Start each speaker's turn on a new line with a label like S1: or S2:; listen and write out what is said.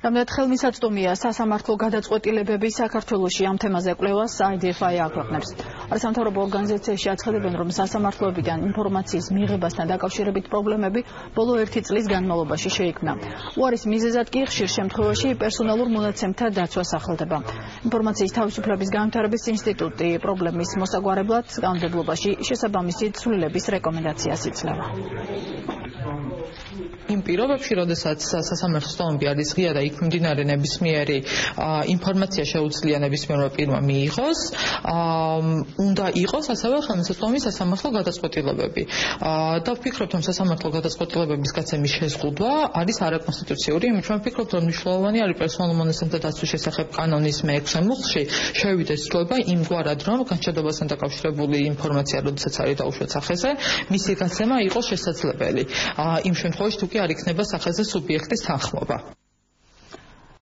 S1: Რამდენად ხელმისაწვდომია სასამართლო გადაწყვეტილებები საქართველოში ამ თემაზე კვლევას IDFI აქვეყნებს. არასამთავრობო ორგანიზაციაში აცხადებენ, რომ სასამართლოებიდან ინფორმაციის მიღებასთან დაკავშირებით პრობლემები ბოლო 1 წლის განმავლობაში შეიქმნა. უარის მიზეზად კი ხშირ შემთხვევაში პერსონალურ მონაცემთა დაცვა სახელდება. ინფორმაციის თავისუფლების განვითარების ინსტიტუტი პრობლემის მოსაგვარებლად კანონმდებლობაში შესაბამისი ცვლილების რეკომენდაციას იძლევა.
S2: იმ პირობებში, როდესაც სასამართლო სტომები არის ღია და იქ მიმდინარე ნებისმიერი ინფორმაცია შეუძლია ნებისმიერმა პირმა მიიღოს, უნდა იყოს ასევე ხელმისაწვდომი სასამართლო გადაწყვეტილებები. და ვფიქრობ, რომ სასამართლო გადაწყვეტილებების გაცემის შეზღუდვა არის არაკონსტიტუციური, იმიტომ რომ ვფიქრობ, რომ მნიშვნელოვანი არის პერსონალურ მონაცემთა დაცვის შესახებ კანონის მე-6 მუხლში შევიდეს ცვლილება იმგვარად, რომ განსჯადოებასთან დაკავშირებული ინფორმაცია, როდესაც არის დაუშვათ სახეზე, მისი გაცემა იყოს შესაძლებელი. იმ შემთხვევაში თუ კი არ იქნება სახეზე სუბიექტის თანხმობა.